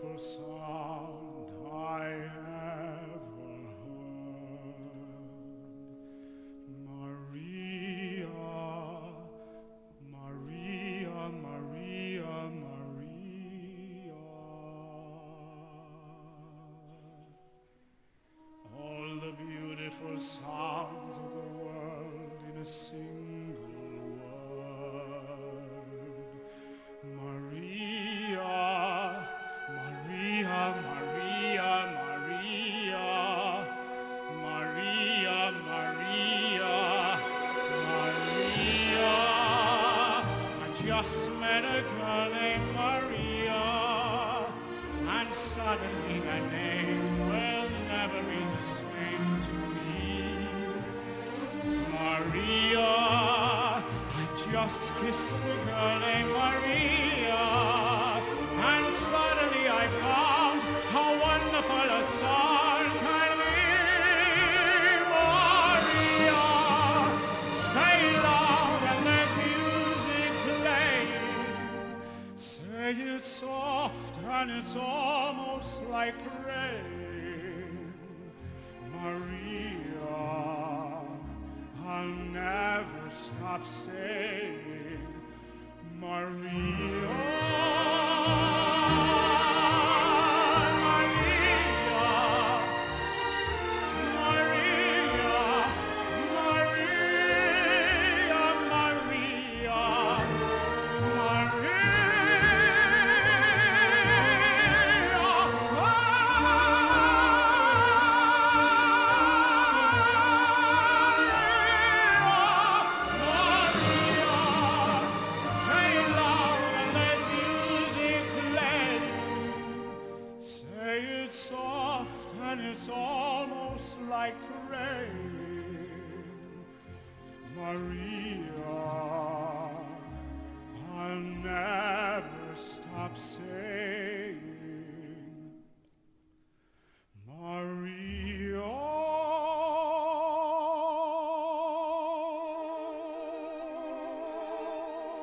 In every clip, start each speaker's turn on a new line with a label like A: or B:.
A: beautiful sound I ever heard. Maria, Maria, Maria, Maria. All the beautiful sounds of the world in a single word. Maria, Maria, Maria, Maria, Maria, Maria, Maria. I just met a girl named Maria, and suddenly that name will never be the same to me. Maria, I've just kissed a girl named Maria, and suddenly I found how wonderful a song can be. Maria, say loud and there's music playing. Say it soft and it's almost like praying. Maria, I'll never stop saying Maria. It's almost like praying. Maria, I'll never stop saying Maria.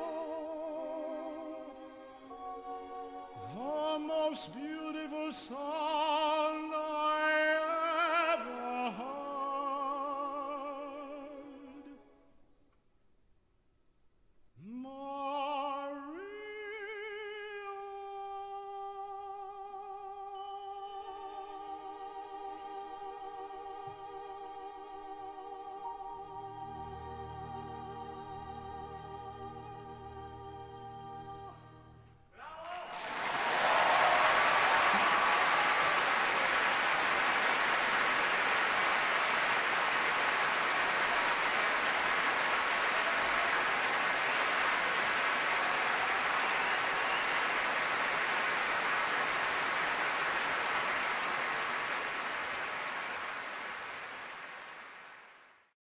A: The most beautiful song